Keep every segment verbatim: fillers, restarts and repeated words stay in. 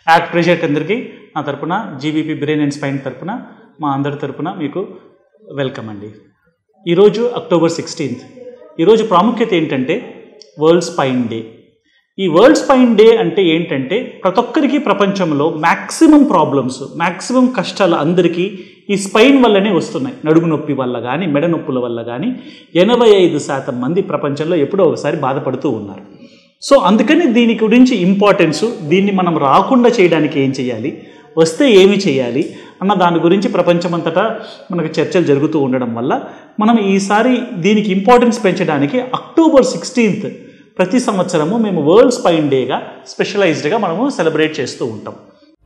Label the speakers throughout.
Speaker 1: Act pressure అందరికీ నా తరపున జీబీపీ బ్రెయిన్ అండ్ స్పైన్ తరపున మా అందరి తరపున మీకు వెల్కమ్ అండి. ఈరోజు అక్టోబర్ సిక్స్టీన్త్. ఈరోజు ప్రాముఖ్యత ఏంటంటే వరల్డ్ స్పైన్ డే. ఈ వరల్డ్ స్పైన్ డే అంటే ఏంటంటే ప్రతి ఒక్కరికి ప్రపంచంలో మ్యాక్సిమం ప్రాబ్లమ్స్, మ్యాక్సిమం కష్టాలు అందరికీ ఈ స్పైన్ వల్లనే వస్తున్నాయి. నడుము నొప్పి వల్ల కానీ, మెడ నొప్పుల వల్ల కానీ ఎనభై ఐదు శాతం మంది ప్రపంచంలో ఎప్పుడో ఒకసారి బాధపడుతూ ఉన్నారు. సో అందుకని దీని గురించి ఇంపార్టెన్సు, దీన్ని మనం రాకుండా చేయడానికి ఏం చేయాలి, వస్తే ఏమి చేయాలి అన్న దాని గురించి ప్రపంచమంతటా మనకు చర్చలు జరుగుతూ ఉండడం వల్ల మనం ఈసారి దీనికి ఇంపార్టెన్స్ పెంచడానికి అక్టోబర్ సిక్స్టీన్త్ ప్రతి సంవత్సరము మేము వరల్డ్ స్పైన్ డేగా స్పెషలైజ్డ్గా మనము సెలబ్రేట్ చేస్తూ ఉంటాం.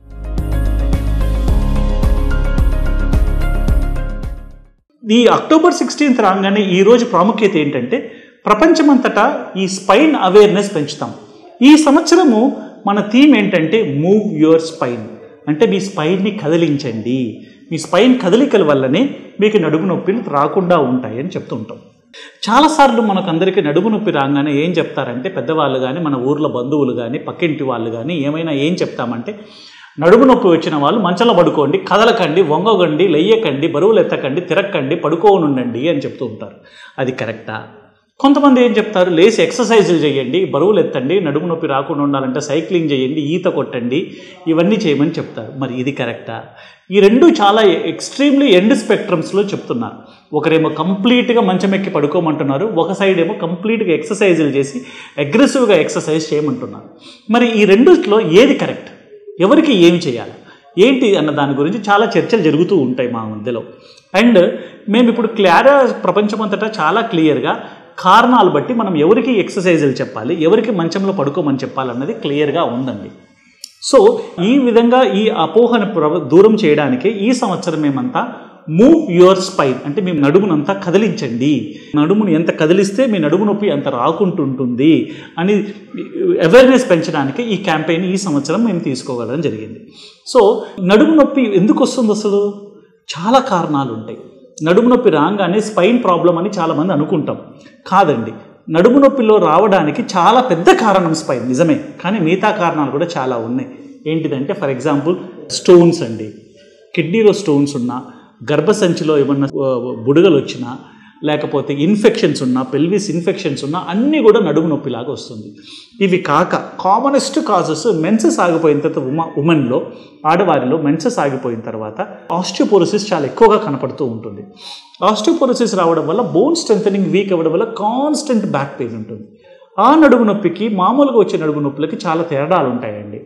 Speaker 1: ఈ అక్టోబర్ సిక్స్టీన్త్ రాగానే ఈరోజు ప్రాముఖ్యత ఏంటంటే ప్రపంచమంతటా ఈ స్పైన్ అవేర్నెస్ పెంచుతాం. ఈ సంవత్సరము మన థీమ్ ఏంటంటే మూవ్ యువర్ స్పైన్, అంటే మీ స్పైన్ని కదిలించండి. మీ స్పైన్ కదలికల వల్లనే మీకు నడుము నొప్పిలు రాకుండా ఉంటాయని చెప్తూ ఉంటాం. చాలాసార్లు మనకు అందరికీ నడుము నొప్పి రాగానే ఏం చెప్తారంటే పెద్దవాళ్ళు కానీ, మన ఊర్లో బంధువులు కానీ, పక్కింటి వాళ్ళు కానీ ఏమైనా ఏం చెప్తామంటే నడుము నొప్పి వచ్చిన వాళ్ళు మంచంలో పడుకోండి, కదలకండి, వంగకండి, లెయ్యకండి, బరువులు ఎత్తకండి, తిరక్కండి, పడుకోనుండండి అని చెప్తూ ఉంటారు. అది కరెక్టా? కొంతమంది ఏం చెప్తారు, లేచి ఎక్సర్సైజులు చేయండి, బరువులు ఎత్తండి, నడుము నొప్పి రాకుండా ఉండాలంటే సైక్లింగ్ చేయండి, ఈత కొట్టండి, ఇవన్నీ చేయమని చెప్తారు. మరి ఇది కరెక్టా? ఈ రెండు చాలా ఎక్స్ట్రీమ్లీ ఎండ్ స్పెక్ట్రమ్స్లో చెప్తున్నారు. ఒకరేమో కంప్లీట్గా మంచం ఎక్కి పడుకోమంటున్నారు, ఒక సైడ్ ఏమో కంప్లీట్గా ఎక్సర్సైజులు చేసి అగ్రెసివ్గా ఎక్సర్సైజ్ చేయమంటున్నారు. మరి ఈ రెండిట్లో ఏది కరెక్ట్, ఎవరికి ఏమి చేయాలి, ఏంటి అన్న దాని గురించి చాలా చర్చలు జరుగుతూ ఉంటాయి మా మధ్యలో. అండ్ మేము ఇప్పుడు క్లియర్గా ప్రపంచమంతటా చాలా క్లియర్గా కారణాలు బట్టి మనం ఎవరికి ఎక్సర్సైజులు చెప్పాలి, ఎవరికి మంచంలో పడుకోమని చెప్పాలన్నది క్లియర్గా ఉందండి. సో ఈ విధంగా ఈ అపోహను దూరం చేయడానికి ఈ సంవత్సరం మేమంతా మూవ్ యువర్ స్పైన్, అంటే మీ నడుమునంతా కదిలించండి, నడుముని ఎంత కదిలిస్తే మీ నడుము నొప్పి అంత రాకుంటుంటుంది అని అవేర్నెస్ పెంచడానికి ఈ క్యాంపెయిన్ ఈ సంవత్సరం మేము తీసుకోవడం జరిగింది. సో నడుము నొప్పి ఎందుకు వస్తుంది? అసలు చాలా కారణాలు ఉంటాయి. నడుము నొప్పి రాగానే స్పైన్ ప్రాబ్లం అని చాలామంది అనుకుంటాం. కాదండి, నడుము నొప్పిలో రావడానికి చాలా పెద్ద కారణం స్పైన్, నిజమే, కానీ మిగతా కారణాలు కూడా చాలా ఉన్నాయి. ఏంటిదంటే ఫర్ ఎగ్జాంపుల్ స్టోన్స్ అండి, కిడ్నీలో స్టోన్స్ ఉన్నా, గర్భసంచిలో ఏమన్నా బుడగలు వచ్చినా, లేకపోతే ఇన్ఫెక్షన్స్ ఉన్నా, పెల్విస్ ఇన్ఫెక్షన్స్ ఉన్నా అన్నీ కూడా నడుము నొప్పిలాగా వస్తుంది. ఇవి కాక కామనెస్ట్ కాజెస్ మెన్సెస్ ఆగిపోయిన తర్వాత ఉమ ఉమెన్లో ఆడవారిలో మెన్సెస్ ఆగిపోయిన తర్వాత ఆస్టియోపోరోసిస్ చాలా ఎక్కువగా కనపడుతూ ఉంటుంది. ఆస్టియోపోరోసిస్ రావడం వల్ల బోన్ స్ట్రెంథనింగ్ వీక్ అవ్వడం వల్ల కాన్స్టెంట్ బ్యాక్ పెయిన్ ఉంటుంది. ఆ నడుము నొప్పికి మామూలుగా వచ్చే నడుము నొప్పులకి చాలా తేడాలు ఉంటాయండి.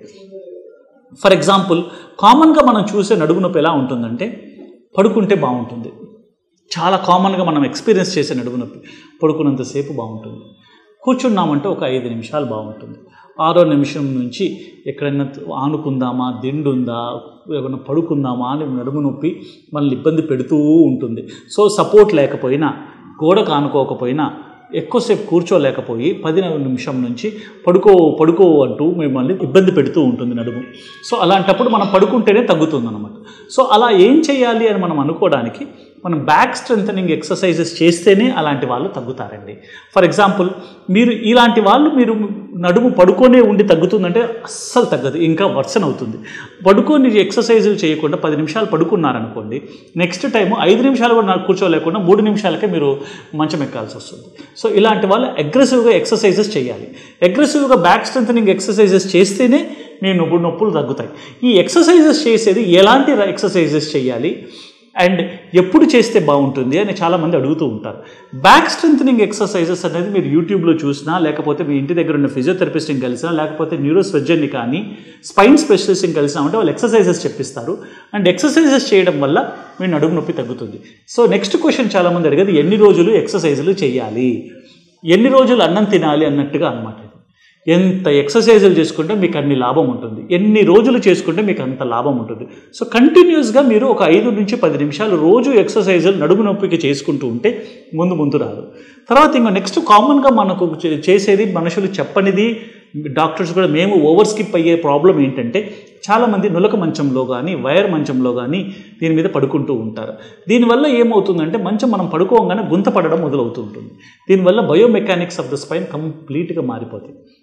Speaker 1: ఫర్ ఎగ్జాంపుల్ కామన్గా మనం చూసే నడుము నొప్పి ఎలా ఉంటుందంటే పడుకుంటే బాగుంటుంది. చాలా కామన్గా మనం ఎక్స్పీరియన్స్ చేసే నడుము నొప్పి పడుకున్నంతసేపు బాగుంటుంది, కూర్చున్నామంటే ఒక ఐదు నిమిషాలు బాగుంటుంది, ఆరో నిమిషం నుంచి ఎక్కడైనా ఆనుకుందామా, దిండుందా, ఏమైనా పడుకుందామా అని నడుము నొప్పి మనల్ని ఇబ్బంది పెడుతూ ఉంటుంది. సో సపోర్ట్ లేకపోయినా, గోడకు ఆనుకోకపోయినా, ఎక్కువసేపు కూర్చోలేకపోయి పది నిమిషం నుంచి పడుకో పడుకో అంటూ మిమ్మల్ని ఇబ్బంది పెడుతూ ఉంటుంది నడుము. సో అలాంటప్పుడు మనం పడుకుంటేనే తగ్గుతుంది అన్నమాట. సో అలా ఏం చేయాలి అని మనం అనుకోవడానికి మనం బ్యాక్ స్ట్రెంథనింగ్ ఎక్సర్సైజెస్ చేస్తేనే అలాంటి వాళ్ళు తగ్గుతారండి. ఫర్ ఎగ్జాంపుల్ మీరు ఇలాంటి వాళ్ళు మీరు నడుము పడుకొనే ఉండి తగ్గుతుందంటే అస్సలు తగ్గదు, ఇంకా వర్సన్ అవుతుంది. పడుకొని ఎక్సర్సైజులు చేయకుండా పది నిమిషాలు పడుకున్నారనుకోండి, నెక్స్ట్ టైం ఐదు నిమిషాలు కూడా నాకు కూర్చోలేకుండా మూడు నిమిషాలకే మీరు మంచం ఎక్కాల్సి వస్తుంది. సో ఇలాంటి వాళ్ళు అగ్రెసివ్గా ఎక్సర్సైజెస్ చేయాలి. అగ్రెసివ్గా బ్యాక్ స్ట్రెంథనింగ్ ఎక్సర్సైజెస్ చేస్తేనే మీ నొప్పు నొప్పులు తగ్గుతాయి. ఈ ఎక్సర్సైజెస్ చేసేది ఎలాంటి ఎక్సర్సైజెస్ చేయాలి అండ్ ఎప్పుడు చేస్తే బాగుంటుంది అని చాలామంది అడుగుతూ ఉంటారు. బ్యాక్ స్ట్రెంథనింగ్ ఎక్సర్సైజెస్ అనేది మీరు యూట్యూబ్లో చూసినా, లేకపోతే మీ ఇంటి దగ్గర ఉన్న ఫిజియోథెరపిస్ట్ని కలిసినా, లేకపోతే న్యూరో సర్జన్ని కానీ స్పైన్ స్పెషలిస్ట్ని కలిసినా అంటే వాళ్ళు ఎక్సర్సైజెస్ చెప్పిస్తారు. అండ్ ఎక్సర్సైజెస్ చేయడం వల్ల మీ నడుము నొప్పి తగ్గుతుంది. సో నెక్స్ట్ క్వశ్చన్ చాలామంది అడిగేది ఎన్ని రోజులు ఎక్సర్సైజులు చేయాలి, ఎన్ని రోజులు అన్నం తినాలి అన్నట్టుగా అన్నమాట. ఎంత ఎక్సర్సైజులు చేసుకుంటే మీకు అన్ని లాభం ఉంటుంది, ఎన్ని రోజులు చేసుకుంటే మీకు అంత లాభం ఉంటుంది. సో కంటిన్యూస్గా మీరు ఒక ఐదు నుంచి పది నిమిషాలు రోజు ఎక్సర్సైజులు నడుము నొప్పికి చేసుకుంటూ ఉంటే ముందు ముందు రాదు. తర్వాత ఇంకా నెక్స్ట్ కామన్గా మనకు చేసేది మనుషులు చెప్పనిది, డాక్టర్స్ కూడా మేము ఓవర్ స్కిప్ అయ్యే ప్రాబ్లం ఏంటంటే చాలామంది నులక మంచంలో కానీ వైర్ మంచంలో కానీ దీని మీద పడుకుంటూ ఉంటారు. దీనివల్ల ఏమవుతుందంటే మంచం మనం పడుకోగానే గుంత పడడం మొదలవుతూ ఉంటుంది. దీనివల్ల బయోమెకానిక్స్ ఆఫ్ ద స్పైన్ కంప్లీట్గా మారిపోతాయి.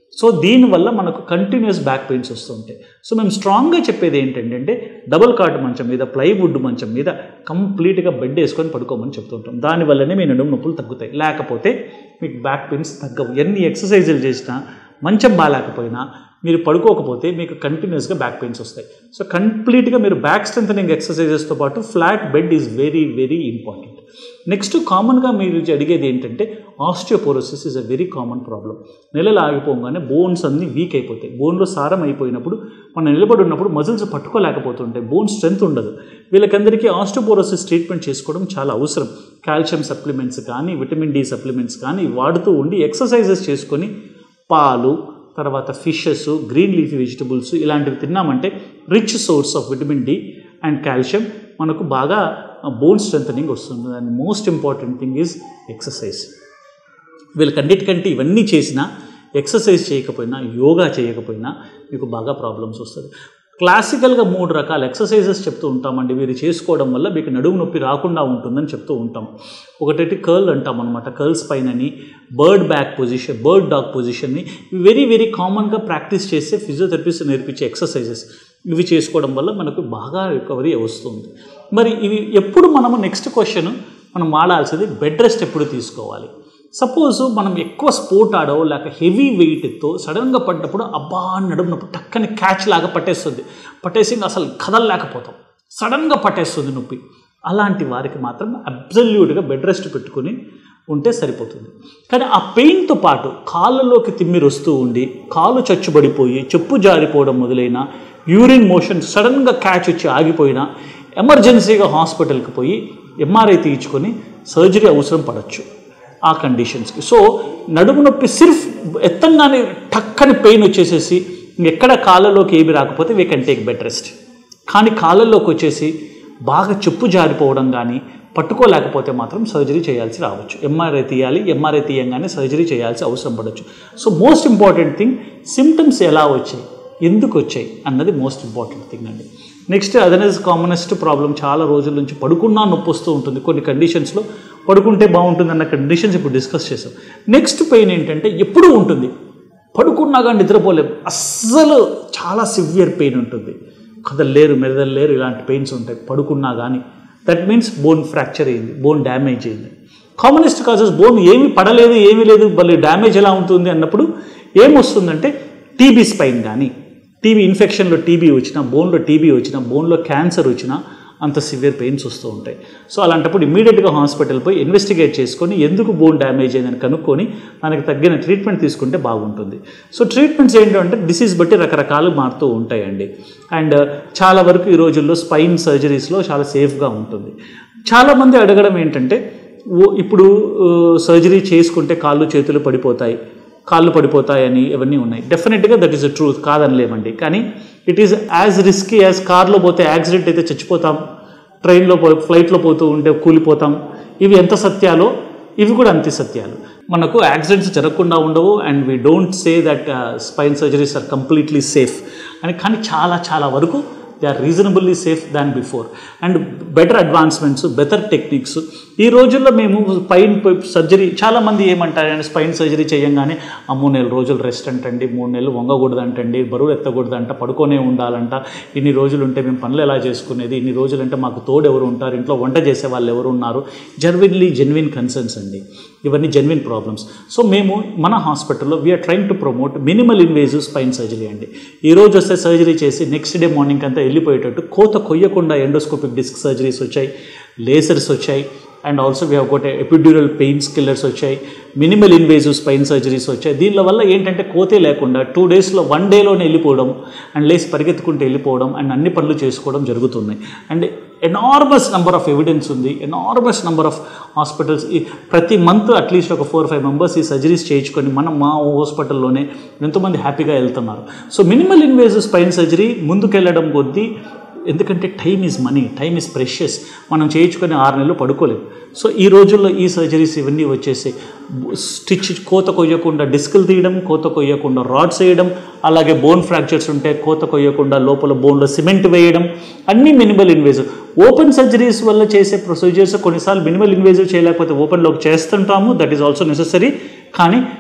Speaker 1: సో దీనివల్ల మనకు కంటిన్యూస్ బ్యాక్ పెయిన్స్ వస్తుంటాయి. సో మేము స్ట్రాంగ్గా చెప్పేది ఏంటంటే డబుల్ కాట్ మంచం మీద, ప్లైవుడ్ మంచం మీద కంప్లీట్గా బెడ్ వేసుకొని పడుకోమని చెప్తుంటాం. దానివల్లనే మీ నడుము నొప్పులు తగ్గుతాయి. లేకపోతే మీకు బ్యాక్ పెయిన్స్ తగ్గవు. ఎన్ని ఎక్సర్సైజులు చేసినా, మంచం బాగాలేకపోయినా, మీరు పడుకోకపోతే మీకు కంటిన్యూస్గా బ్యాక్ పెయిన్స్ వస్తాయి. సో కంప్లీట్గా మీరు బ్యాక్ స్ట్రెంథనింగ్ ఎక్సర్సైజెస్తో పాటు flat bed is very very important. Next కామన్గా మీరు అడిగేది ఏంటంటే osteoporosis is a very common problem. నెలలు ఆగిపోగానే బోన్స్ అన్నీ వీక్ అయిపోతాయి. బోన్లో సారం అయిపోయినప్పుడు మనం నిలబడి ఉన్నప్పుడు మజిల్స్ పట్టుకోలేకపోతుంటాయి, బోన్ స్ట్రెంత్ ఉండదు. వీళ్ళకందరికీ ఆస్టియోపోరోసిస్ ట్రీట్మెంట్ చేసుకోవడం చాలా అవసరం. కాల్షియం సప్లిమెంట్స్ కానీ, విటమిన్ డి సప్లిమెంట్స్ కానీ వాడుతూ ఉండి ఎక్సర్సైజెస్ చేసుకొని పాలు, తర్వాత ఫిషెస్, గ్రీన్ లీఫీ వెజిటబుల్స్ ఇలాంటివి తిన్నామంటే rich source of vitamin D and calcium మనకు బాగా బోన్ స్ట్రెంథనింగ్ వస్తుంది. And most important thing is exercise. వీళ్ళకన్నిటికంటే ఇవన్నీ చేసినా, ఎక్సర్సైజ్ చేయకపోయినా, యోగా చేయకపోయినా మీకు బాగా ప్రాబ్లమ్స్ వస్తుంది. క్లాసికల్గా మూడు రకాల ఎక్సర్సైజెస్ చెప్తూ ఉంటామండి. వీరు చేసుకోవడం వల్ల మీకు నడుము నొప్పి రాకుండా ఉంటుందని చెప్తూ ఉంటాం. ఒకటి కర్ల్ అంటాం అనమాట, కర్ల్ స్పైన్ అని, bird back position, bird dog పొజిషన్ని వెరీ వెరీ కామన్గా ప్రాక్టీస్ చేసే ఫిజియోథెరపిస్ట్ నేర్పించే ఎక్సర్సైజెస్. ఇవి చేసుకోవడం వల్ల మనకు బాగా రికవరీ వస్తుంది. మరి ఇవి ఎప్పుడు మనము నెక్స్ట్ క్వశ్చన్ మనం వాడాల్సింది బెడ్ రెస్ట్ ఎప్పుడు తీసుకోవాలి. సపోజ్ మనం ఎక్కువ స్పోర్ట్ ఆడో లేక హెవీ వెయిట్తో సడన్గా పడ్డప్పుడు అబ్బా నడుము నొప్పి టక్కని క్యాచ్ లాగా పట్టేస్తుంది, పట్టేసి అసలు కదలలేకపోతాం, సడన్గా పట్టేస్తుంది నొప్పి. అలాంటి వారికి మాత్రం అబ్జల్యూట్గా బెడ్ రెస్ట్ పెట్టుకుని ఉంటే సరిపోతుంది. కానీ ఆ పెయిన్తో పాటు కాళ్ళలోకి తిమ్మిరి వస్తూ ఉండి, కాలు చచ్చుబడిపోయి, చెప్పు జారిపోవడం మొదలైన, యూరిన్ మోషన్ సడన్గా క్యాచ్ వచ్చి ఆగిపోయినా ఎమర్జెన్సీగా హాస్పిటల్కి పోయి ఎంఆర్ఐ తీయించుకొని సర్జరీ అవసరం పడవచ్చు ఆ కండిషన్స్కి. సో నడుము నొప్పి సిర్ఫ్ ఎత్తంగానే టక్కని పెయిన్ వచ్చేసేసి ఎక్కడ కాళ్ళలోకి ఏమి రాకపోతే we can take bed rest. కానీ కాళ్ళల్లోకి వచ్చేసి బాగా చెప్పు జారిపోవడం కానీ పట్టుకోలేకపోతే మాత్రం సర్జరీ చేయాల్సి రావచ్చు. ఎంఆర్ఐ తీయాలి, ఎంఆర్ఐ తీయంగానే సర్జరీ చేయాల్సి అవసరం పడవచ్చు. So most important thing symptoms ఎలా వచ్చాయి, ఎందుకు వచ్చాయి అన్నది మోస్ట్ ఇంపార్టెంట్ థింగ్ అండి. నెక్స్ట్ అదర్వైజ్ కామనెస్ట్ ప్రాబ్లం చాలా రోజుల నుంచి పడుకున్నా నొప్పి వస్తూ ఉంటుంది. కొన్ని కండిషన్స్లో పడుకుంటే బాగుంటుంది అన్న కండిషన్స్ ఇప్పుడు డిస్కస్ చేసాం. నెక్స్ట్ పెయిన్ ఏంటంటే ఎప్పుడూ ఉంటుంది, పడుకున్నా కానీ నిద్రపోలేము, అస్సలు చాలా సివియర్ పెయిన్ ఉంటుంది, కదలలేరు, మెదలలేరు, ఇలాంటి పెయిన్స్ ఉంటాయి పడుకున్నా కానీ. దట్ మీన్స్ బోన్ ఫ్రాక్చర్ అయింది, బోన్ డ్యామేజ్ అయింది. కామనెస్ట్ కాజెస్ బోన్ ఏమి పడలేదు, ఏమీ లేదు, మళ్ళీ డ్యామేజ్ ఎలా ఉంటుంది అన్నప్పుడు ఏమొస్తుందంటే టీబీ స్పైన్ కానీ, టీబీ ఇన్ఫెక్షన్లో టీబీ వచ్చినా, బోన్లో టీబీ వచ్చినా, బోన్లో క్యాన్సర్ వచ్చినా అంత సివియర్ పెయిన్స్ వస్తూ ఉంటాయి. సో అలాంటప్పుడు ఇమీడియట్గా హాస్పిటల్ పోయి ఇన్వెస్టిగేట్ చేసుకొని ఎందుకు బోన్ డ్యామేజ్ అయిందని కనుక్కొని దానికి తగ్గిన ట్రీట్మెంట్ తీసుకుంటే బాగుంటుంది. సో ట్రీట్మెంట్స్ ఏంటంటే డిసీజ్ బట్టి రకరకాలు మారుతూ ఉంటాయండి. అండ్ చాలా వరకు ఈ రోజుల్లో స్పైన్ సర్జరీస్లో చాలా సేఫ్గా ఉంటుంది. చాలామంది అడగడం ఏంటంటే ఇప్పుడు సర్జరీ చేసుకుంటే కాళ్ళు చేతులు పడిపోతాయి, కాళ్ళు పడిపోతాయని ఇవన్నీ ఉన్నాయి. డెఫినెట్గా దట్ ఈస్ ద ట్రూత్, కాదనలేమండి. కానీ it is as risky as కార్లో పోతే యాక్సిడెంట్ అయితే చచ్చిపోతాం, ట్రైన్లో పో ఫ్లైట్లో పోతూ ఉంటే కూలిపోతాం. ఇవి ఎంత సత్యాలో ఇవి కూడా అంతే సత్యాలు. మనకు యాక్సిడెంట్స్ జరగకుండా ఉండవు. And we don't say that spine surgeries are completely safe అని. కానీ చాలా చాలా వరకు they are reasonably safe than before. And better advancements, better techniques. ఈ రోజుల్లో మేము స్పైన్ సర్జరీ చాలామంది ఏమంటారంటే స్పైన్ సర్జరీ చేయంగానే అమ్మో నెల రోజులు రెస్ట్ అంటండి, మూడు నెలలు వంగకూడదు అంటండి, బరువు ఎత్తకూడదు అంట, పడుకొనే ఉండాలంట, ఇన్ని రోజులు ఉంటే మేము పనులు ఎలా చేసుకునేది, ఇన్ని రోజులు అంటే మాకు తోడు ఎవరు ఉంటారు, ఇంట్లో వంట చేసే వాళ్ళు ఎవరు ఉన్నారు. జెన్విన్లీ జెన్విన్ కన్సర్న్స్ అండి, ఇవన్నీ జెన్విన్ ప్రాబ్లమ్స్. సో మేము మన హాస్పిటల్లో we are trying to promote minimal invasive spine surgery అండి. ఈరోజు వస్తే సర్జరీ చేసి నెక్స్ట్ డే మార్నింగ్ అంతా వెళ్ళిపోయేటట్టు కోత కొయ్యకుండా ఎండోస్కోపిక్ డిస్క్ సర్జరీస్ వచ్చాయి, లేజర్స్ వచ్చాయి, and also we have got epidural pains killers వచ్చాయి, మినిమల్ ఇన్వేజివ్ స్పైన్ సర్జరీస్ వచ్చాయి. దీనిల వల్ల ఏంటంటే కోతే లేకుండా టూ డేస్లో వన్ డేలోనే వెళ్ళిపోవడం అండ్ లేసి పరిగెత్తుకుంటూ వెళ్ళిపోవడం అండ్ అన్ని పనులు చేసుకోవడం జరుగుతున్నాయి. And enormous number of evidence ఉంది, ఎనార్మస్ నెంబర్ ఆఫ్ హాస్పిటల్స్. ప్రతి మంత్ అట్లీస్ట్ ఒక ఫోర్ ఫైవ్ మెంబర్స్ ఈ సర్జరీస్ చేయించుకొని మనం మా హాస్పిటల్లోనే ఎంతోమంది హ్యాపీగా వెళ్తున్నారు. So minimal invasive spine surgery ముందుకెళ్ళడం కొద్దీ, ఎందుకంటే time is money, time is precious, మనం చేయించుకొని ఆరు నెలలు పడుకోలేము. సో ఈ రోజుల్లో ఈ సర్జరీస్ ఇవన్నీ వచ్చేసి స్టిచ్ కోత కొయ్యకుండా డిస్కులు తీయడం, కోత కొయ్యకుండా రాడ్స్ వేయడం, అలాగే బోన్ ఫ్రాక్చర్స్ ఉంటే కోత కొయ్యకుండా లోపల బోన్లో సిమెంట్ వేయడం, అన్నీ మినిమల్ ఇన్వేజివ్. ఓపెన్ సర్జరీస్ వల్ల చేసే ప్రొసీజర్స్ కొన్నిసార్లు మినిమల్ ఇన్వేజివ్ చేయలేకపోతే ఓపెన్లోకి చేస్తుంటాము, దట్ ఈస్ ఆల్సో నెసెసరీ. కానీ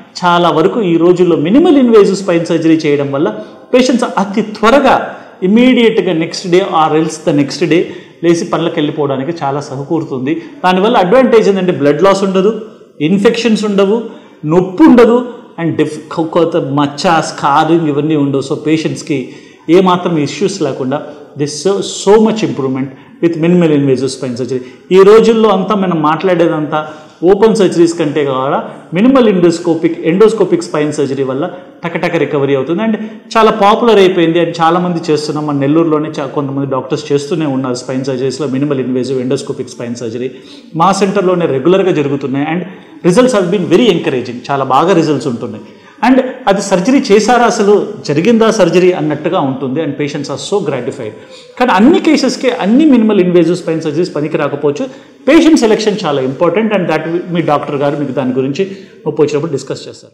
Speaker 1: చాలా వరకు ఈ రోజుల్లో మినిమల్ ఇన్వేజివ్ స్పైన్ సర్జరీ చేయడం వల్ల పేషెంట్స్ అతి త్వరగా ఇమీడియట్గా next day or else the next day లేచి పనులకు వెళ్ళిపోవడానికి చాలా సమకూరుతుంది. దానివల్ల అడ్వాంటేజ్ ఏంటంటే బ్లడ్ లాస్ ఉండదు, ఇన్ఫెక్షన్స్ ఉండవు, నొప్పి ఉండదు, అండ్ డిఫ్ కొత్త మచ్చ స్కారింగ్ ఇవన్నీ ఉండవు. సో పేషెంట్స్కి ఏమాత్రం ఇష్యూస్ లేకుండా this so much improvement with minimal invasive spine surgery. ఈ రోజుల్లో అంతా మనం మాట్లాడేదంతా ఓపెన్ సర్జరీస్ కంటే కూడా minimal endoscopic endoscopic spine surgery వల్ల టకటక రికవరీ అవుతుంది. అండ్ చాలా పాపులర్ అయిపోయింది అండ్ చాలామంది చేస్తున్నాం. మన నెల్లూరులోనే చా కొంతమంది డాక్టర్స్ చేస్తూనే ఉన్నారు స్పైన్ సర్జరీస్లో minimal invasive endoscopic spine surgery. మా సెంటర్లోనే రెగ్యులర్గా జరుగుతున్నాయి and results have been very encouraging. చాలా బాగా రిజల్ట్స్ ఉంటున్నాయి. అండ్ అది సర్జరీ చేశారా, అసలు జరిగిందా సర్జరీ అన్నట్టుగా ఉంటుంది. And patients are so gratified. కానీ అన్ని కేసెస్కి అన్ని మినిమల్ ఇన్వేజివ్ స్పైన్ సర్జరీస్ పనికి రాకపోవచ్చు. పేషెంట్ సెలెక్షన్ చాలా ఇంపార్టెంట్ అండ్ దాట్ మీ డాక్టర్ గారు మీకు దాని గురించి నొప్పి వచ్చినప్పుడు డిస్కస్ చేస్తారు.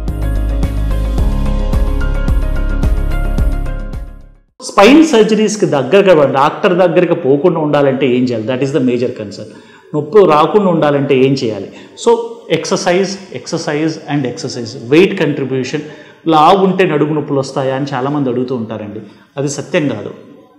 Speaker 1: స్పైన్ సర్జరీస్కి దగ్గరగా డాక్టర్ దగ్గరికి పోకుండా ఉండాలంటే ఏం చేయాలి? That is the major concern. నొప్పి రాకుండా ఉండాలంటే ఏం చేయాలి? So exercise exercise and exercise. Weight contribution. లావు ఉంటే నడుము నొప్పులు వస్తాయా అని చాలామంది అడుగుతూ ఉంటారండి. అది సత్యం కాదు.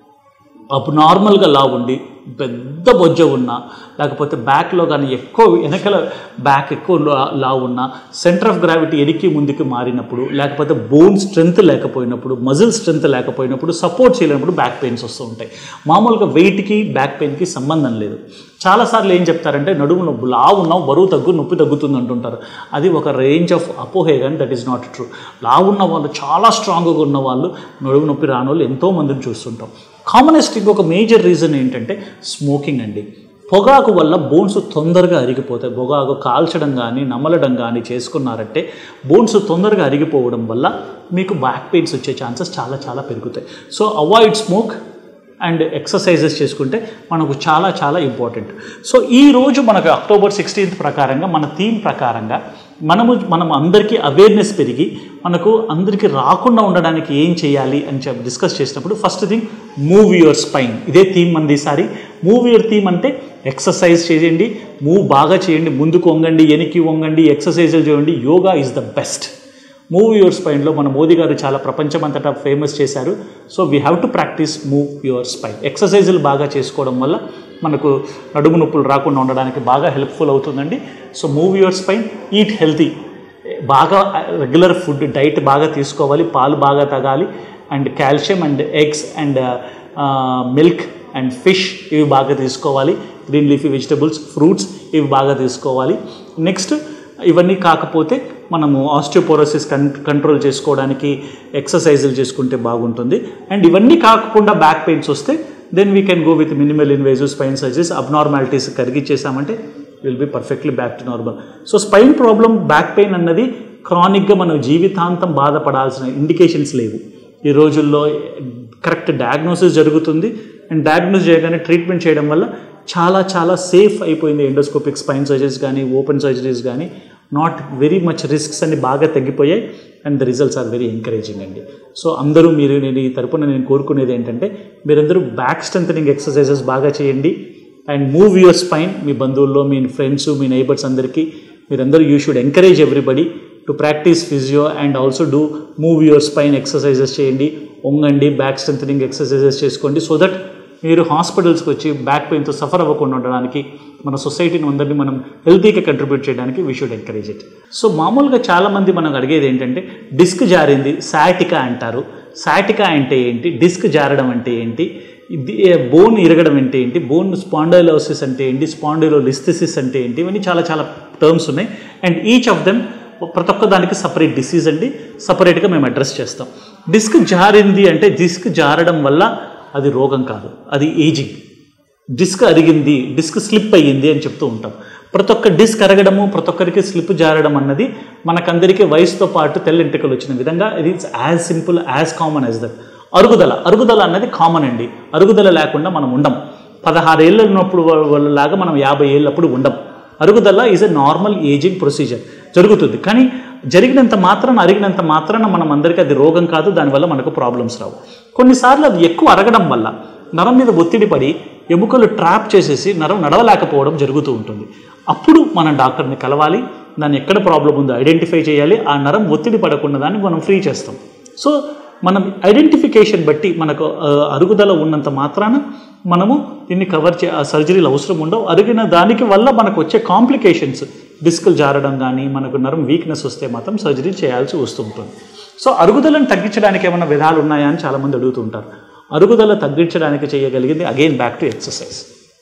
Speaker 1: అప్పుడు నార్మల్గా లావు ఉండి పెద్ద బొజ్జ ఉన్నా, లేకపోతే బ్యాక్లో కానీ ఎక్కువ వెనకల బ్యాక్ ఎక్కువ లావు ఉన్నా, సెంటర్ ఆఫ్ గ్రావిటీ ఎనికి ముందుకు మారినప్పుడు, లేకపోతే బోన్ స్ట్రెంత్ లేకపోయినప్పుడు, మజిల్ స్ట్రెంత్ లేకపోయినప్పుడు, సపోర్ట్ చేయలేనప్పుడు బ్యాక్ పెయిన్స్ వస్తూ ఉంటాయి. మామూలుగా వెయిట్కి బ్యాక్ పెయిన్కి సంబంధం లేదు. చాలాసార్లు ఏం చెప్తారంటే నడుము నొప్పి లావు ఉన్నావు బరువు తగ్గు నొప్పి తగ్గుతుంది అంటుంటారు. అది ఒక రేంజ్ ఆఫ్ అపోహే కానీ దట్ ఈస్ నాట్ ట్రూ. లావు ఉన్న వాళ్ళు, చాలా స్ట్రాంగ్గా ఉన్న వాళ్ళు, నడుము నొప్పి రాని వాళ్ళు ఎంతోమందిని చూస్తుంటాం. కామనెస్ట్ ఇంకొక మేజర్ రీజన్ ఏంటంటే స్మోకింగ్ అండి. పొగాకు వల్ల బోన్స్ తొందరగా అరిగిపోతాయి. పొగాకు కాల్చడం కానీ నమలడం కానీ చేసుకున్నారంటే బోన్స్ తొందరగా అరిగిపోవడం వల్ల మీకు బ్యాక్ పెయిన్స్ వచ్చే ఛాన్సెస్ చాలా చాలా పెరుగుతాయి. So avoid smoke and exercises చేసుకుంటే మనకు చాలా చాలా ఇంపార్టెంట్. సో ఈరోజు మనకు అక్టోబర్ సిక్స్టీన్త్ ప్రకారంగా మన థీమ్ ప్రకారంగా మనము మనం అందరికీ అవేర్నెస్ పెరిగి మనకు అందరికీ రాకుండా ఉండడానికి ఏం చేయాలి అని చెప్పి డిస్కస్ చేసినప్పుడు first thing move your spine. ఇదే థీమ్ మనది ఈసారి. మూవ్ యువర్ థీమ్ అంటే ఎక్సర్సైజ్ చేయండి, మూవ్ బాగా చేయండి, ముందుకు వంగండి, వెనక్కి వంగండి, ఎక్సర్సైజులు చేయండి. Yoga is the best. Move your స్పైన్లో మన మోదీ గారు చాలా ప్రపంచమంతటా ఫేమస్ చేశారు. So we have to practice move your spine. ఎక్సర్సైజులు బాగా చేసుకోవడం వల్ల మనకు నడుము నొప్పులు రాకుండా ఉండడానికి బాగా హెల్ప్ఫుల్ అవుతుందండి. So move your spine, eat healthy, బాగా రెగ్యులర్ ఫుడ్ డైట్ బాగా తీసుకోవాలి, పాలు బాగా తాగాలి, అండ్ calcium and eggs and milk and fish ఇవి బాగా తీసుకోవాలి, గ్రీన్ లీఫీ వెజిటబుల్స్ ఫ్రూట్స్ ఇవి బాగా తీసుకోవాలి. నెక్స్ట్ ఇవన్నీ కాకపోతే మనము ఆస్టియోపోరోసిస్ కన్ కంట్రోల్ చేసుకోవడానికి ఎక్సర్సైజులు చేసుకుంటే బాగుంటుంది. అండ్ ఇవన్నీ కాకుండా బ్యాక్ పెయిన్స్ వస్తే then we can go with minimal invasive spine surgeries. Abnormalities కరిగిచ్చేసామంటే will be perfectly back to normal. So spine problem back pain అన్నది క్రానిక్గా మనం జీవితాంతం బాధపడాల్సిన ఇండికేషన్స్ లేవు. ఈ రోజుల్లో కరెక్ట్ డయాగ్నోసిస్ జరుగుతుంది అండ్ డయాగ్నోస్ చేయగానే ట్రీట్మెంట్ చేయడం వల్ల చాలా చాలా సేఫ్ అయిపోయింది. ఎండోస్కోపిక్ స్పైన్ సర్జరీస్ కానీ ఓపెన్ సర్జరీస్ కానీ నాట్ వెరీ మచ్ రిస్క్స్ అన్ని బాగా తగ్గిపోయాయి and the results are very encouraging అండి. సో అందరూ మీరు నేను ఈ తరపున నేను కోరుకునేది ఏంటంటే మీరందరూ బ్యాక్ స్ట్రెంథనింగ్ ఎక్సర్సైజెస్ బాగా చేయండి అండ్ మూవ్ యువర్ స్పైన్. మీ బంధువుల్లో మీ ఫ్రెండ్స్ మీ నైబర్స్ అందరికీ మీరందరూ you should encourage everybody to practice physio and also do move your spine exercises చేయండి, వంగండి, బ్యాక్ స్ట్రెంథనింగ్ ఎక్సర్సైజెస్ చేసుకోండి. సో దట్ మీరు హాస్పిటల్స్కి వచ్చి బ్యాక్ పెయిన్తో సఫర్ అవ్వకుండా ఉండడానికి మన సొసైటీని అందరినీ మనం హెల్తీగా కంట్రిబ్యూట్ చేయడానికి we should encourage it. So మామూలుగా చాలామంది మనం అడిగేది ఏంటంటే డిస్క్ జారింది సాటికా అంటారు. సాటికా అంటే ఏంటి, డిస్క్ జారడం అంటే ఏంటి, బోన్ ఇరగడం అంటే ఏంటి, బోన్ స్పాండైలోసిస్ అంటే ఏంటి, స్పాండైలోలిస్థెసిస్ అంటే ఏంటి, ఇవన్నీ చాలా చాలా టర్మ్స్ ఉన్నాయి. అండ్ ఈచ్ ఆఫ్ దెమ్ ప్రతి ఒక్క దానికి సపరేట్ డిసీజ్ అండి, సపరేట్గా మేము అడ్రస్ చేస్తాం. డిస్క్ జారింది అంటే డిస్క్ జారడం వల్ల అది రోగం కాదు, అది ఏజింగ్. డిస్క్ అరిగింది, డిస్క్ స్లిప్ అయ్యింది అని చెప్తూ ఉంటాం. ప్రతి ఒక్క డిస్క్ అరగడము, ప్రతి ఒక్కరికి స్లిప్ జారడం అన్నది మనకందరికీ వయసుతో పాటు తెల్లెంటికలు వచ్చిన విధంగా ఇది it's as simple as common as that. అరుగుదల అరుగుదల అన్నది కామన్ అండి. అరుగుదల లేకుండా మనం ఉండం. పదహారు ఏళ్ళు ఉన్నప్పుడు లాగా మనం యాభై ఏళ్ళప్పుడు ఉండం. అరుగుదల is a normal ageing procedure జరుగుతుంది. కానీ జరిగినంత మాత్రాన అరిగినంత మాత్రాన మనం అందరికీ అది రోగం కాదు, దానివల్ల మనకు ప్రాబ్లమ్స్ రావు. కొన్నిసార్లు అది ఎక్కువ అరగడం వల్ల నరం మీద ఒత్తిడి పడి ఎముకలు ట్రాప్ చేసేసి నరం నడవలేకపోవడం జరుగుతూ ఉంటుంది. అప్పుడు మనం డాక్టర్ని కలవాలి. దాన్ని ఎక్కడ ప్రాబ్లం ఉందో ఐడెంటిఫై చేయాలి, ఆ నరం ఒత్తిడి పడకుండా దాన్ని మనం ఫ్రీ చేస్తాం. సో మనం ఐడెంటిఫికేషన్ బట్టి మనకు అరుగుదల ఉన్నంత మాత్రాన మనము దీన్ని కవర్ చే సర్జరీలు అవసరం ఉండవు. అరిగిన దానికి వల్ల మనకు వచ్చే కాంప్లికేషన్స్, డిస్కులు జారడం కానీ మనకు నరం వీక్నెస్ వస్తే మాత్రం సర్జరీ చేయాల్సి వస్తుంటుంది. సో అరుగుదలను తగ్గించడానికి ఏమైనా విధాలు ఉన్నాయా అని చాలామంది అడుగుతుంటారు. అరుగుదల తగ్గించడానికి చేయగలిగింది again back to exercise.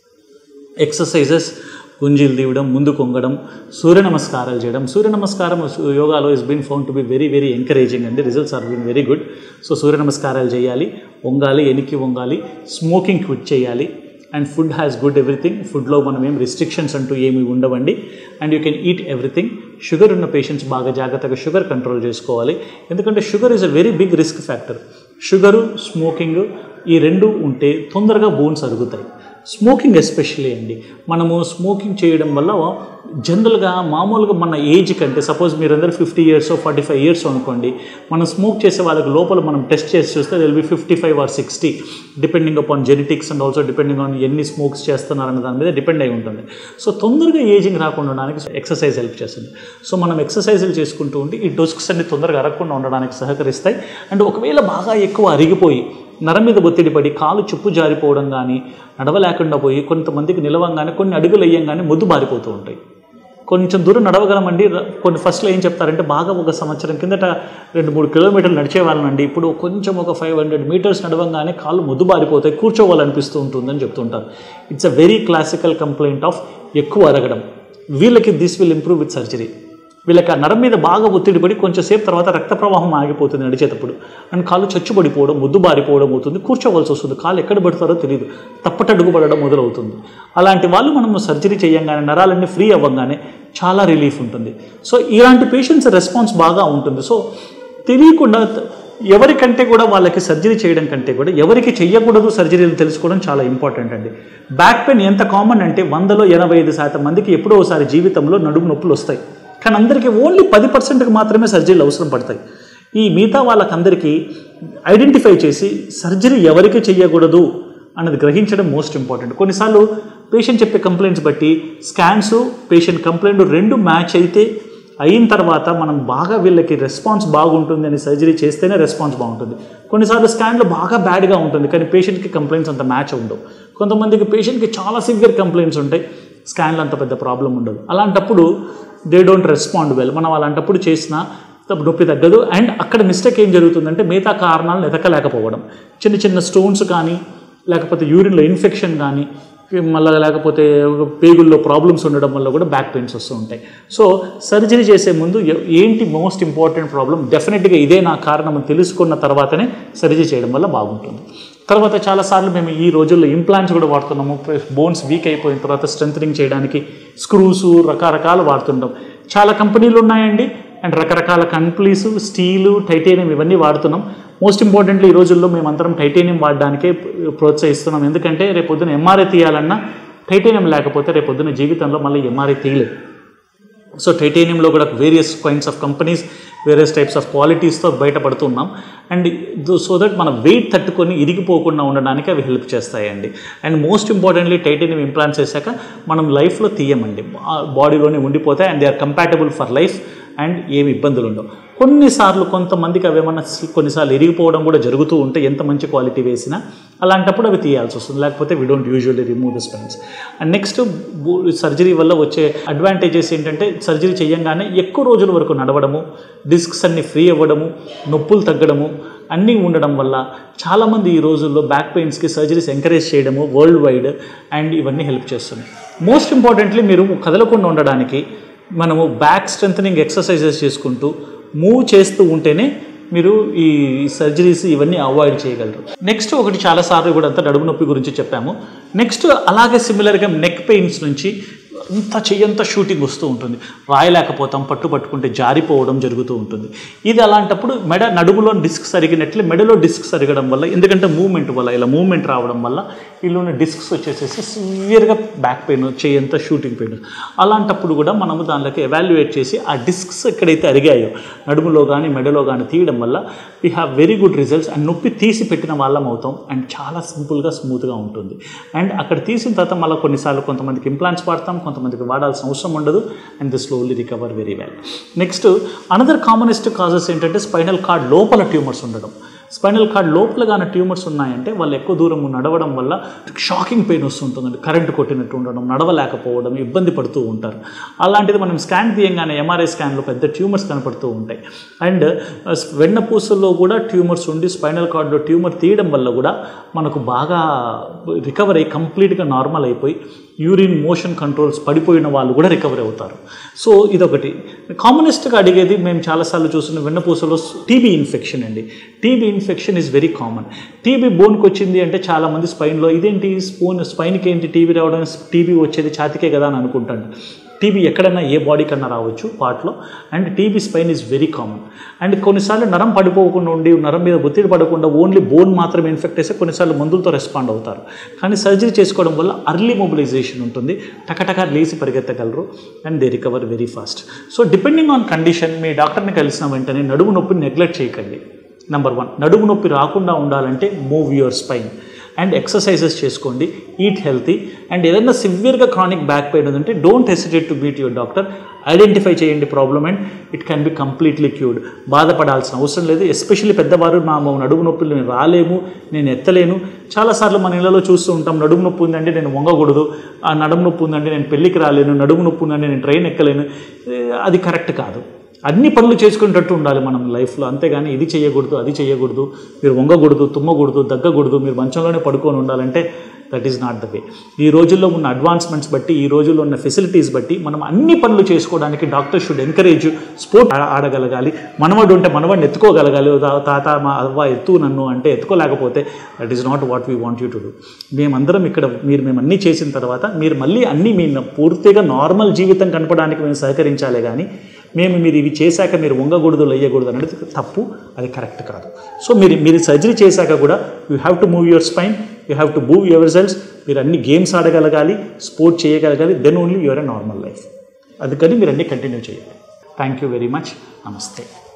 Speaker 1: Exercises గుంజీలు తీయడం, ముందు కొంగడం, సూర్య నమస్కారాలు చేయడం. సూర్య నమస్కారం యోగాలో is been found to be very very encouraging అండి. Results are been very good. So Surya నమస్కారాలు చేయాలి, వంగాలి, ఎనికి వంగాలి, స్మోకింగ్ క్విట్ చేయాలి. And food has good everything. ఫుడ్లో మనం ఏం రిస్ట్రిక్షన్స్ అంటూ ఏమి ఉండవండి. And you can eat everything. Sugar ఉన్న పేషెంట్స్ బాగా జాగ్రత్తగా షుగర్ కంట్రోల్ చేసుకోవాలి, ఎందుకంటే sugar is a very big risk factor. Sugar, smoking ఈ రెండు ఉంటే తొందరగా బోన్స్ అరుగుతాయి. స్మోకింగ్ ఎస్పెషల్లీ అండి, మనము స్మోకింగ్ చేయడం వల్ల జనరల్గా మామూలుగా మన ఏజ్ కంటే, సపోజ్ మీరందరూ fifty years forty five years అనుకోండి, మనం స్మోక్ చేసే వాళ్ళకి లోపల మనం టెస్ట్ చేసి చూస్తే will be fifty five or sixty depending upon genetics and also depending on ఎన్ని స్మోక్స్ చేస్తున్నారన్న దాని మీద డిపెండ్ అయి ఉంటుంది. సో తొందరగా ఏజింగ్ రాకుండా ఉండడానికి ఎక్సర్సైజ్ హెల్ప్ చేస్తుంది. సో మనం ఎక్సర్సైజులు చేసుకుంటూ ఉంటే ఈ డొస్క్స్ అన్ని తొందరగా అరగకుండా ఉండడానికి సహకరిస్తాయి. అండ్ ఒకవేళ బాగా ఎక్కువ అరిగిపోయి నరం మీద ఒత్తిడి పడి కాలు చుప్పు జారిపోవడం కానీ, నడవలేకుండా పోయి కొంతమందికి నిలవంగానే కొన్ని అడుగులు వేయంగానే మొద్దు బారిపోతూ ఉంటాయి. కొంచెం దూరం నడవగలమండి. కొన్ని ఫస్ట్లో ఏం చెప్తారంటే, బాగా ఒక సంవత్సరం కిందట రెండు మూడు కిలోమీటర్లు నడిచేవాళ్ళనండి, ఇప్పుడు కొంచెం ఒక ఫైవ్ హండ్రెడ్ మీటర్స్ నడవంగానే కాళ్ళు మొద్దు బారిపోతాయి, కూర్చోవాలనిపిస్తూ ఉంటుందని చెప్తుంటారు. It's a very classical complaint of ఎక్కువ అరగడం. వీళ్ళకి this will improve with surgery. వీళ్ళకి ఆ నరం మీద బాగా ఒత్తిడి పడి కొంచెంసేపు తర్వాత రక్త ప్రవాహం ఆగిపోతుంది నడిచేటప్పుడు, అండ్ కాళ్ళు చచ్చుబడిపోవడం, ముద్దు బారిపోవడం అవుతుంది, కూర్చోవలసి వస్తుంది, కాళ్ళు ఎక్కడ పెడతారో తెలియదు, తప్పటడుగు పడడం మొదలవుతుంది. అలాంటి వాళ్ళు మనము సర్జరీ చేయంగానే నరాలన్నీ ఫ్రీ అవ్వగానే చాలా రిలీఫ్ ఉంటుంది. సో ఇలాంటి పేషెంట్స్ రెస్పాన్స్ బాగా ఉంటుంది. సో తెలియకుండా ఎవరికంటే కూడా వాళ్ళకి సర్జరీ చేయడం కంటే కూడా ఎవరికి చెయ్యకూడదు సర్జరీలు తెలుసుకోవడం చాలా ఇంపార్టెంట్ అండి. బ్యాక్ పెయిన్ ఎంత కామన్ అంటే వందలో ఎనభై ఐదు శాతం మందికి ఎప్పుడో ఒకసారి జీవితంలో నడుము నొప్పులు వస్తాయి, కానీ అందరికీ ఓన్లీ పది పర్సెంట్కి మాత్రమే సర్జరీలు అవసరం పడతాయి. ఈ మిగతా వాళ్ళకందరికీ ఐడెంటిఫై చేసి సర్జరీ ఎవరికి చెయ్యకూడదు అన్నది గ్రహించడం మోస్ట్ ఇంపార్టెంట్. కొన్నిసార్లు పేషెంట్ చెప్పే కంప్లైంట్స్ బట్టి స్కాన్స్, పేషెంట్ కంప్లైంట్ రెండు మ్యాచ్ అయితే అయిన తర్వాత మనం బాగా వీళ్ళకి రెస్పాన్స్ బాగుంటుంది అని సర్జరీ చేస్తేనే రెస్పాన్స్ బాగుంటుంది. కొన్నిసార్లు స్కాన్లో బాగా బ్యాడ్గా ఉంటుంది కానీ పేషెంట్కి కంప్లైంట్స్ అంత మ్యాచ్ ఉండవు. కొంతమందికి పేషెంట్కి చాలా సివియర్ కంప్లైంట్స్ ఉంటాయి, స్కాన్లో అంత పెద్ద ప్రాబ్లం ఉండదు. అలాంటప్పుడు దే డోంట్ రెస్పాండ్ వెల్. మనం అలాంటప్పుడు చేసిన నొప్పి తగ్గదు. అండ్ అక్కడ మిస్టేక్ ఏం జరుగుతుందంటే మిగతా కారణాలను ఎతకలేకపోవడం, చిన్న చిన్న స్టోన్స్ కానీ, లేకపోతే యూరిన్లో ఇన్ఫెక్షన్ కానీ, మళ్ళీ లేకపోతే పేగుల్లో ప్రాబ్లమ్స్ ఉండడం వల్ల కూడా బ్యాక్ పెయిన్స్ వస్తూ ఉంటాయి. సో సర్జరీ చేసే ముందు ఏంటి మోస్ట్ ఇంపార్టెంట్ ప్రాబ్లం, డెఫినెట్గా ఇదే నా కారణం తెలుసుకున్న తర్వాతనే సర్జరీ చేయడం వల్ల బాగుంటుంది. తర్వాత చాలాసార్లు మేము ఈ రోజుల్లో ఇంప్లాంట్స్ కూడా వాడుతున్నాము. బోన్స్ వీక్ అయిపోయిన తర్వాత స్ట్రెంథనింగ్ చేయడానికి స్క్రూసు రకరకాలు వాడుతుంటాం. చాలా కంపెనీలు ఉన్నాయండి, అండ్ రకరకాల కంప్లీస్, స్టీలు, టైటానియం ఇవన్నీ వాడుతున్నాం. మోస్ట్ ఇంపార్టెంట్లీ ఈ రోజుల్లో మేమందరం టైటానియం వాడడానికే ప్రోత్సహిస్తున్నాం. ఎందుకంటే రేపొద్దున ఎంఆర్ఐ తీయాలన్నా టైటానియం లేకపోతే రేపొద్దున జీవితంలో మళ్ళీ ఎంఆర్ఐ తీయలేదు. సో టైటానియంలో కూడా various kinds of companies, various types of క్వాలిటీస్తో బయటపడుతున్నాం. అండ్ సో దట్ మన వెయిట్ తట్టుకొని ఇరిగిపోకుండా ఉండడానికి అవి హెల్ప్ చేస్తాయండి. And most importantly titanium implants వేసాక మనం లైఫ్లో తీయమండి, బాడీలోనే ఉండిపోతాయి. And they are compatible for life and ఏమి ఇబ్బందులు ఉండవు. కొన్నిసార్లు కొంతమందికి అవి ఏమన్నా కొన్నిసార్లు ఇరిగిపోవడం కూడా జరుగుతూ ఉంటే ఎంత మంచి క్వాలిటీ వేసినా అలాంటప్పుడు అవి తీయాల్సి వస్తుంది, లేకపోతే we don't usually remove the spines. And next surgery వల్ల వచ్చే అడ్వాంటేజెస్ ఏంటంటే సర్జరీ చేయంగానే ఎక్కువ రోజుల వరకు నడవడము, డిస్క్స్ అన్ని ఫ్రీ అవ్వడము, నొప్పులు తగ్గడము అన్నీ ఉండడం వల్ల చాలామంది ఈ రోజుల్లో బ్యాక్ పెయిన్స్కి సర్జరీస్ ఎంకరేజ్ చేయడము వరల్డ్ వైడ్, అండ్ ఇవన్నీ హెల్ప్ చేస్తున్నాయి. మోస్ట్ ఇంపార్టెంట్లీ మీరు కదలకుండా ఉండడానికి మనము బ్యాక్ స్ట్రెంథనింగ్ ఎక్సర్సైజెస్ చేసుకుంటూ మూవ్ చేస్తూ ఉంటేనే మీరు ఈ సర్జరీస్ ఇవన్నీ అవాయిడ్ చేయగలరు. నెక్స్ట్ ఒకటి చాలాసార్లు కూడా అంతా నడుము నొప్పి గురించి చెప్పాము. నెక్స్ట్ అలాగే సిమిలర్గా నెక్ పెయిన్స్ నుంచి అంత చెయ్యంతా షూటింగ్ వస్తూ ఉంటుంది, రాయలేకపోతాం, పట్టు పట్టుకుంటే జారిపోవడం జరుగుతూ ఉంటుంది. ఇది అలాంటప్పుడు మెడ నడుములో డిస్క్ సరిగినట్లే మెడలో డిస్క్ సరిగడం వల్ల, ఎందుకంటే మూవ్మెంట్ వల్ల ఇలా మూవ్మెంట్ రావడం వల్ల వీళ్ళు ఉన్న డిస్క్స్ వచ్చేసేసి సివియర్గా బ్యాక్ పెయిన్, చేయంతా షూటింగ్ పెయిన్. అలాంటప్పుడు కూడా మనము దానిలోకి ఎవాల్యుయేట్ చేసి ఆ డిస్క్స్ ఎక్కడైతే అరిగాయో నడుములో కానీ మెడలో కానీ తీయడం వల్ల we have very good results. And నొప్పి తీసి పెట్టిన వాళ్ళం అవుతాం అండ్ చాలా సింపుల్గా స్మూత్గా ఉంటుంది. అండ్ అక్కడ తీసిన తర్వాత మళ్ళీ కొన్నిసార్లు కొంతమందికి ఇంప్లాంట్స్ వాడతాం, కొంతమందికి వాడాల్సిన అవసరం ఉండదు. And the slowly recover very well. Next another commonest causes ఏంటంటే స్పైనల్ కార్డ్ లోపల ట్యూమర్స్ ఉండడం. స్పైనల్ కార్డ్ లోపల కానీ ట్యూమర్స్ ఉన్నాయంటే వాళ్ళు ఎక్కువ దూరం నడవడం వల్ల షాకింగ్ పెయిన్ వస్తుంటుందండి, కరెంటు కొట్టినట్టు ఉండడం, నడవలేకపోవడం, ఇబ్బంది పడుతూ ఉంటారు. అలాంటిది మనం స్కాన్ తీయంగానే ఎంఆర్ఐ స్కాన్లో పెద్ద ట్యూమర్స్ కనపడుతూ ఉంటాయి. అండ్ వెన్నపూసల్లో కూడా ట్యూమర్స్ ఉండి స్పైనల్ కార్డ్లో ట్యూమర్ తీయడం వల్ల కూడా మనకు బాగా రికవర్ అయ్యి కంప్లీట్గా నార్మల్ అయిపోయి యూరిన్ మోషన్ కంట్రోల్స్ పడిపోయిన వాళ్ళు కూడా రికవర్ అవుతారు. సో ఇదొకటి. కామనెస్ట్గా అడిగేది మేము చాలాసార్లు చూస్తున్న వెన్నపూసలో టీబీ ఇన్ఫెక్షన్ అండి. TB infection is very common. TB బోన్కి వచ్చింది అంటే చాలామంది స్పైన్లో ఇదేంటి స్పోన్ స్పైన్కి ఏంటి టీబీ రావడం, టీబీ వచ్చేది ఛాతికే కదా అని అనుకుంటాను. టీబీ ఎక్కడన్నా ఏ బాడీ కన్నా రావచ్చు పార్ట్లో. And TB spine is very common. And కొన్నిసార్లు నరం పడిపోకుండా ఉండి నరం మీద ఒత్తిడి పడకుండా ఓన్లీ బోన్ మాత్రమే ఇన్ఫెక్ట్ అయితే కొన్నిసార్లు మందులతో రెస్పాండ్ అవుతారు. కానీ సర్జరీ చేసుకోవడం వల్ల అర్లీ మొబిలైజేషన్ ఉంటుంది, టకటక లేచి పరిగెత్తగలరు and they recover very fast. So depending on condition మీ డాక్టర్ని కలిసిన వెంటనే నడుము నొప్పిని నెగ్లెక్ట్ చేయకండి. నెంబర్ వన్, నడుము నొప్పి రాకుండా ఉండాలంటే move your spine and exercises చేసుకోండి, ఈట్ హెల్తీ. అండ్ ఏదైనా సివియర్గా క్రానిక్ బ్యాక్ పెయిన్ ఉందంటే don't hesitate to meet your doctor. Identify చేయండి problem and it can be completely cured. బాధపడాల్సిన అవసరం లేదు. ఎస్పెషల్లీ పెద్దవారు మా నడుము నొప్పులు నేను రాలేము, నేను ఎత్తలేను. చాలాసార్లు మన ఇళ్ళలో చూస్తూ ఉంటాం, నడుము నొప్పి ఉందంటే నేను వంగకూడదు, ఆ నడుము నొప్పి ఉందంటే నేను పెళ్ళికి రాలేను, నడుము నొప్పి ఉందంటే నేను ట్రైన్ ఎక్కలేను. అది కరెక్ట్ కాదు. అన్ని పనులు చేసుకునేటట్టు ఉండాలి మనం లైఫ్లో. అంతేగాని ఇది చేయకూడదు, అది చేయకూడదు, మీరు వంగకూడదు, తుమ్మకూడదు, దగ్గకూడదు, మీరు మంచంలోనే పడుకొని ఉండాలంటే that is not the way. ఈ రోజుల్లో ఉన్న అడ్వాన్స్మెంట్స్ బట్టి, ఈ రోజుల్లో ఉన్న ఫెసిలిటీస్ బట్టి మనం అన్ని పనులు చేసుకోవడానికి డాక్టర్ షుడ్ ఎంకరేజ్. స్పోర్ట్ ఆడగలగాలి, మనవడు ఉంటే మనవాడిని ఎత్తుకోగలగాలి. తాత మా అవ్వ ఎత్తు నన్ను అంటే ఎత్తుకోలేకపోతే that is not what we want you to do. మేమందరం ఇక్కడ మీరు మేము అన్నీ చేసిన తర్వాత మీరు మళ్ళీ అన్నీ మీ పూర్తిగా నార్మల్ జీవితం కనపడానికి మేము సహకరించాలే కానీ మేము మీరు ఇవి చేశాక మీరు వంగకూడదు, లయ్యకూడదు అనేది తప్పు, అది కరెక్ట్ కాదు. సో మీరు మీరు సర్జరీ చేశాక కూడా you have to move your spine, you have to move your results. మీరు అన్ని గేమ్స్ ఆడగలగాలి, స్పోర్ట్ చేయగలగాలి, then only your a normal life. అందుకని మీరు అన్నీ కంటిన్యూ చేయాలి. Thank you very much. నమస్తే.